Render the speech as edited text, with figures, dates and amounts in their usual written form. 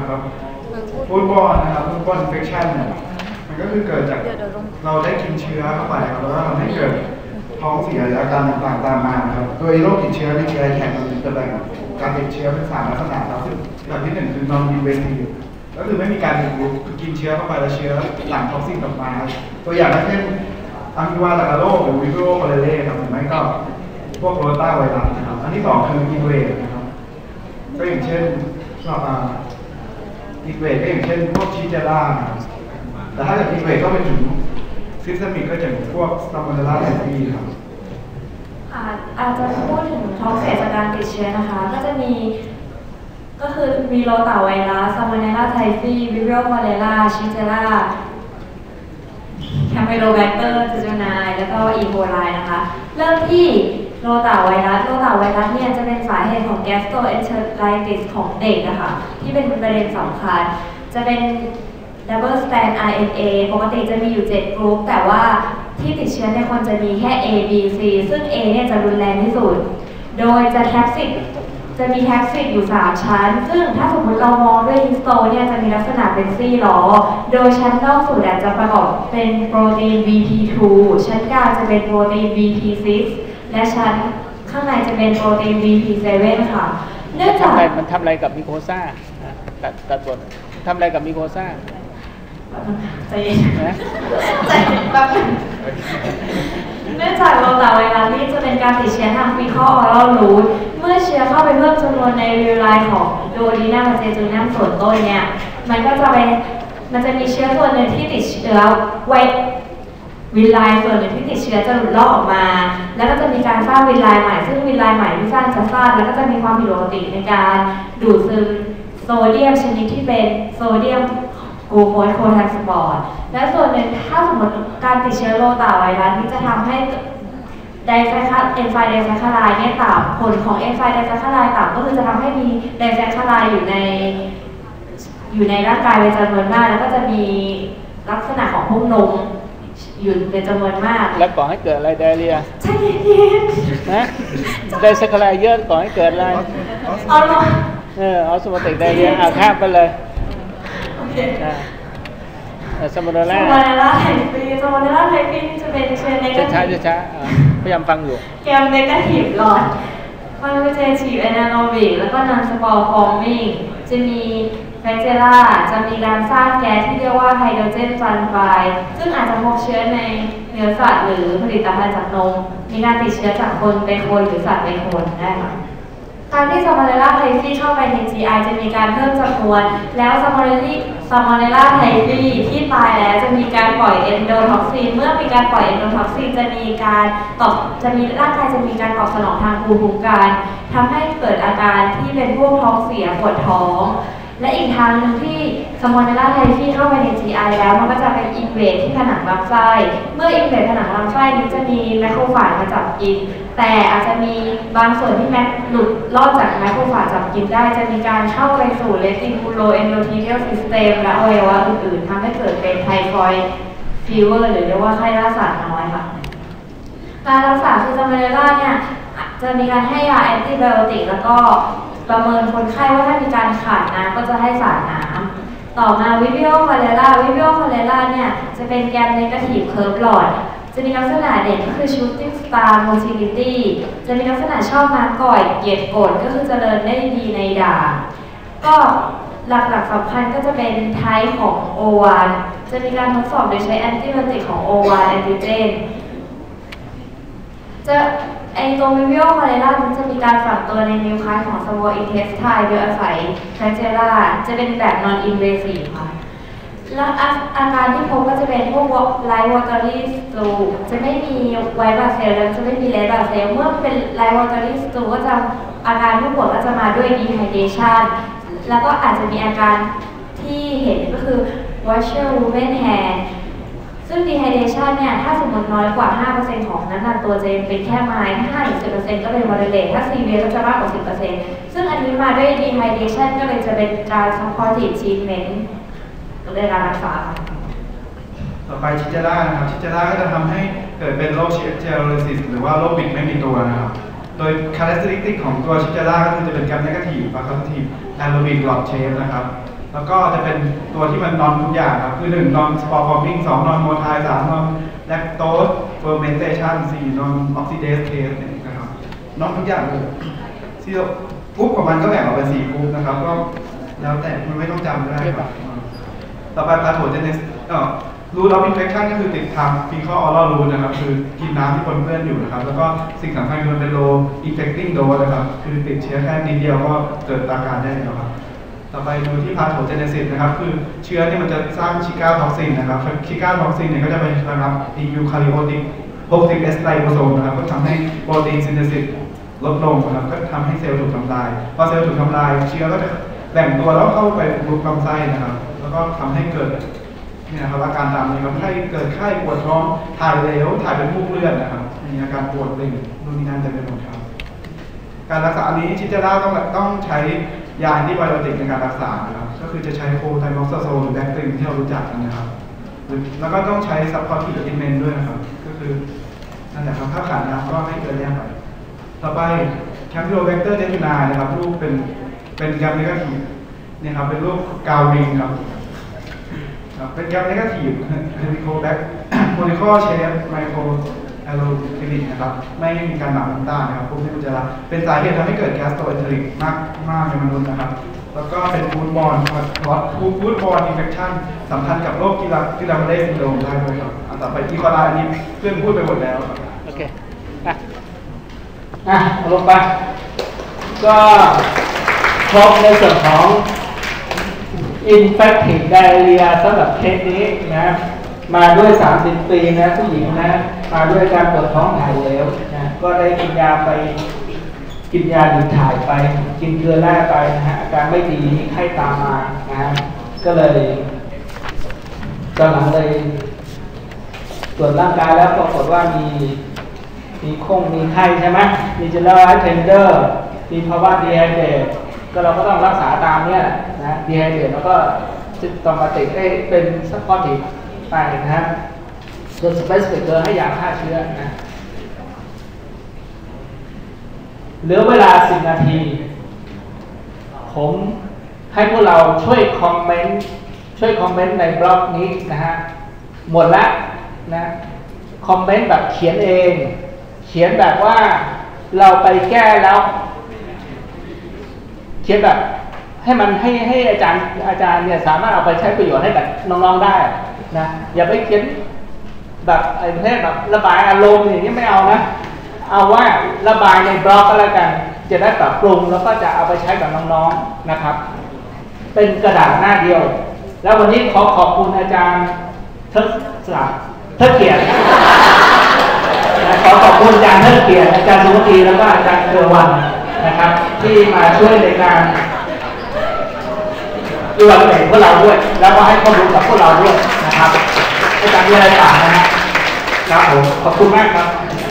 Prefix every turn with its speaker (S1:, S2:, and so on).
S1: นะครับฟูดบอลนะครับฟูดบอลอินเฟคชันเนี่ยมันก็คือเกิดจากเราได้กินเชื้อเข้าไปแล้วก็ทำให้เกิดท้องเสียอาการต่างๆตามมาครับโดยโรคติดเชื้อในเชื้อแข็งมันจะแบ่งการติดเชื้อเป็น3ลักษณะครับซึ่งแบบที่1คือ non invasive ก็คือไม่มีการบุกรุกกินเชื้อเข้าไปแล้วเชื้อหลั่งท็อกซินออกมาตัวอย่างเช่นอัมพิวาตากาโรหรือวิโรโคเลเล่ครับหรือไม่ก็พวกโรต้าไวรัสนะครับอันที่2คืออินเวดนะครับก็อย่างเช่นอินเวดก็อย่างเช่นพวกชิเจล่าแต่ถ้าเกิดอินเวดก็เป็นถึงซิสเตมิกก็จะพวกซามูเนลล่าไทฟีครับ
S2: อาจจะพูดถึงท้องเสียจากการติดเชื้อนะคะก็จะมีก็คือมีโรตาไวรัสซามูเนลล่าไทฟีวิโรโคเลล่าชิเจล่าแคมเปโลแบคเตอร์เจจูไนแล้วก็อีโคไลนะคะเริ่มที่โรตาไวรัสเนี่ยจะเป็นสาเหตุของแกสโตรเอนเทอไรติสของเด็กนะคะที่เป็นประเด็นสำคัญจะเป็น double strand RNA ปกติจะมีอยู่7กรุ๊ปแต่ว่าที่ติดเชื้อในคนจะมีแค่ A B C ซึ่ง A เนี่ยจะรุนแรงที่สุดโดยจะมีแท็กซิดอยู่3ชั้นซึ่งถ้าสมมติเรามองด้วยฮิสโตเนี่ยจะมีลักษณะเป็นซี่ล้อโดยชั้นนอกสุดจะประกอบเป็นโปรตีน VP2 ชั้นกลางจะเป็นโปรตีน VP6 และชั้นข้างในจะเป็นโปรตีน VP7 ค่ะเนื่องจาก
S3: มันทำอะไรกับมิโคซ่าตัดบททำอะไรกับมิโคซ่า
S2: ใจเย็นแบบเนื่องจากโรตาไวรัสนี่จะเป็นการติดเชื้อทางฟีคอลออรัลรูทเมื่อเชื้อเข้าไปเพิ่มจำนวนในวิลไลของดูโอดีนัมเจจูนัมส่วนต้นเนี่ยมันจะมีเชื้อส่วนหนึ่งที่ติดเชื้อไววิลไลส่วนหนึ่งที่ติดเชื้อจะหลุดลอกออกมาแล้วก็จะมีการสร้างวิลไลใหม่ซึ่งวิลไลใหม่ที่สร้างจะสั้นแล้วก็จะมีความผิดปกติในการดูดซึมโซเดียมชนิดที่เป็นโซเดียมกูโคสโคทรานสปอร์ตและส่วนหนึ่งถ้าสมมติการติดเชื้อโรตาไวรัสนี้จะทำให้เอนไซม์ไดไซคลาไรด์เนี่ยต่ำผลของเอนไซม์ไดไซคลาไรด์ต่ำก็คือจะทำให้มีไดไซคลาไรด์อยู่ในร่างกายเป็นจำนวนมากแล้วก็จะมีลักษณะของพวกนมอยู่เป็นจำนวนมาก
S3: แล้วก่อให้เกิดอะไรไดเรีย
S2: ใช่เย็น
S3: นะไดไซคลาไรด์เยอะก่อให้เกิดอะไรออสโมติกไดเรียข้ามไปเลยซามูเนลล่า
S2: ไทฟีจะเป็นเชื้อในกระ
S3: ติช้าพยายามฟังอยู่
S2: แกมเนกาทีฟหลอดมันเป็นเจทีฟแอนาโรบิกแล้วก็นอนสปอร์ฟอร์มิ่งจะมีแฟคเจล่าจะมีการสร้างแก๊สที่เรียกว่าไฮโดรเจนซัลไฟด์ซึ่งอาจจะพบเชื้อในเนื้อสัตว์หรือผลิตภัณฑ์จากนมมีการติดเชื้อจากคนไปคนหรือสัตว์ไปคนได้ค่ะการที่ซามูเนลล่าไทฟีเข้าไปใน GI จะมีการเพิ่มจำนวนแล้วซามูเนลล่าไทฟีที่ตายแล้วจะมีการปล่อยเอนโดท็อกซินเมื่อมีการปล่อยเอนโดท็อกซินร่างกายจะมีการตอบสนองทางภูมิคุ้มกันทำให้เกิดอาการที่เป็นพวกท้องเสียปวดท้องและอีกทางหนึ่งที่ซามูเนลล่าไทฟีเข้าไปใน GI แล้วมันก็จะเป็นอินเวดที่ผนังลำไส้เมื่ออินเวดผนังลำไส้นี้จะมีไมโครฟาจมาจับกินแต่อาจจะมีบางส่วนที่หลุดรอดจากไมโครฟาจจับกินได้จะมีการเข้าไปสู่เลติคูโลเอนโดทีเรียลซิสเต็มและอวัยวะอื่นๆทำให้เกิดเป็นไทฟอยด์ฟีเวอร์หรือเรียกว่าไข้ลาสาน้อยค่ะการรักษาคือซามูเนลล่าเนี่ยจะมีการให้ยาแอนติไบโอติกแล้วก็ประเมินคนไข้ว่าถ้ามีการขาดน้ำก็จะให้สารน้ำต่อมาวิบิโอคอเลล่าเนี่ยจะเป็นแกมเนกาทีฟเคิร์ฟหลอดจะมีลักษณะเด่นก็คือ shooting star motility จะมีลักษณะชอบน้ำก่อยเกียดกดก็คือเจริญได้ดีในด่างก็หลักๆสำคัญก็จะเป็นไทป์ของ O1 จะมีการทดสอบโดยใช้แอนติไบโอติกของ O1 แอนติเจนตัววิวิโอคอเลล่ามันจะมีการฝังตัวในนิวคลียสของสวออินเทสไทน์โดยอาศัยแฟคเจล่าจะเป็นแบบ non invasive ค่ะและอาการที่พบก็จะเป็นพวกไลท์วอเตอรี่สตูจะไม่มีไวท์บาเซลและจะไม่มีเลดบาเซลเมื่อเป็นไลท์วอเตอรี่สตูก็จะอาการผู้ป่วยก็จะมาด้วยดีไฮเดชันแล้วก็อาจจะมีอาการที่เห็นก็คือ washer woman hairซึ่ง dehydration เนี่ยถ้าสมมติน้อยกว่า 5% ของน้ำหนักตัวจะเป็นแค่ไม้ถ้า 5-10% ก็เป็น moderate ถ้า severe ก็จะมากกว่า 10% ซึ่งอันนี้มาด้วย dehydration ก็เลยจะเป็นการ supportive treatment ในการรักษา
S1: ต่อไปชิเจล่านะครับชิเจล่าก็จะทำให้เกิดเป็นโรคเจลลิซิสหรือว่าโรคบิดไม่มีตัวนะครับโดย characteristic ของตัวชิเจล่าก็คือจะเป็นแกมเนกาทีฟ positive anaerobic rod shape นะครับแล้วก็จะเป็นตัวที่มันนอนทุกอย่างครับคือ1 non spore forming 2 non motile 3 non lactose fermentation 4 non oxidase test นะครับนอนทุกอย่างเลยที่กรุ๊ปของมันก็แบ่งออกเป็น4กรุ๊ปนะครับก็แล้วแต่มันไม่ต้องจำก็ได้ครับต่อไป pathogenesis route of infection ก็คือติดทาง fecal oral route นะครับคือกินน้ำที่ปนเปื้อนอยู่นะครับแล้วก็สิ่งสำคัญคือมันเป็น low infecting dose นะครับคือติดเชื้อแค่นิดเดียวก็เกิดอาการได้แล้วครับต่อไปดูที่ pathogenesis นะครับคือเชื้อเนี่ยมันจะสร้างชิก้าท็อกซินนะครับชิก้าท็อกซินเนี่ยก็จะเป็นระงับ eukaryotic 60S ไลโบโซมนะครับก็ทำให้โปรตีนซินเทซิสลดลงนะครับก็ทำให้เซลล์ถูกทำลายพอเซลล์ถูกทำลายเชื้อก็จะแบ่งตัวแล้วเข้าไปรุกลำไส้นะครับแล้วก็ทำให้เกิดเนี่ยครับอาการตามนี้ครับเกิดไข้ปวดท้องถ่ายเหลวถ่ายเป็นมูกเลือดนะครับมีอาการปวดเร่งนู่นนี่นั่นจะเป็นหมดครับการรักษาอันนี้ชิเจล่าต้องใช้ยาแอนติไบโอติกในการรักษานะครับก็คือจะใช้โคไทมอกซาโซลหรือแบคทีเรียที่เรารู้จักกันนะครับแล้วก็ต้องใช้ซัพพอร์ตทีอินเมนด้วยนะครับก็คือนั่นแหละครับถ้าขาดน้ำก็ให้เกิดแย่ไปต่อไปแคมปิโอแบคเตอร์เดทูนานะครับรูปเป็นแกรมเนกาทีฟเนี่ยครับเป็นรูปกาวริงครับเป็นแกรมเนกาทีฟเฮลิโคแบคโมเลกุลเชฟไมโครแอโรฟิลิกนะครับไม่มีการหลั่งน้ำตาลนะครับพวกนี้มันจะเป็นสาเหตุทำให้เกิดแก๊สโตเอนเทริกมากในมนุษย์นะครับแล้วก็เป็นฟูดบอลอินเฟคชั่นสัมพันธ์กับโรคกิลาเมเลซินโดรมได้ด้วยครับต่อไปอีโคไลอันนี้เพื่อนพูดไปหมดแล้ว
S3: โอเคเอาลงไปก็ครบในส่วนของ infective diarrhea สำหรับเคสนี้นะมาด้วย30 ปีนะผู้หญิงนะมาด้วยการปวดท้องถ่ายเหลวนะก็ได้กินยาหยุดถ่ายไปกินเกลือแร่ไปนะฮะอาการไม่ดีมีไข้ตามมานะฮะก็เลยตอนหลังเลยตรวจร่างกายแล้วปรากฏว่ามีไข้ใช่ไหมมีเจลล์ไฮเทนเดอร์มีภาวะดีไฮเดรตก็เราก็ต้องรักษาตามเนี้ยนะดีไฮเดรตแล้วก็ต้องมาติดเป็นซัพพอร์ตไปนะฮะโดยสเปซฟิกเกอร์ให้ยาฆ่าเชื้อนะเหลือเวลา10 นาทีผมให้พวกเราช่วยคอมเมนต์ในบล็อกนี้นะฮะหมดแล้วนะคอมเมนต์แบบเขียนเองเขียนแบบว่าเราไปแก้แล้วเขียนแบบให้มันให้อาจารย์เนี่ยสามารถเอาไปใช้ประโยชน์ให้กับน้องๆได้นะอย่าไปเขียนแบบไอ้ประเภทแบบระบายอารมณ์อย่างนี้ไม่เอานะเอาว่าระบายในบล็อกก็แล้วกันจะได้ปรับปรุงแล้วก็จะเอาไปใช้กับน้องๆนะครับเป็นกระดาษหน้าเดียวแล้ววันนี้ขอบคุณอาจารย์เทิดเกียรติขอบคุณอาจารย์เทิดเกียรติอาจารย์สุวรรณแล้วก็อาจารย์เครือวันนะครับที่มาช่วยในการดูแลพวกเราด้วยแล้วก็ให้ข้อมูลกับพวกเราด้วยนะครับอาจารย์มีอะไรต่างนะครับผมขอบคุณมากครับ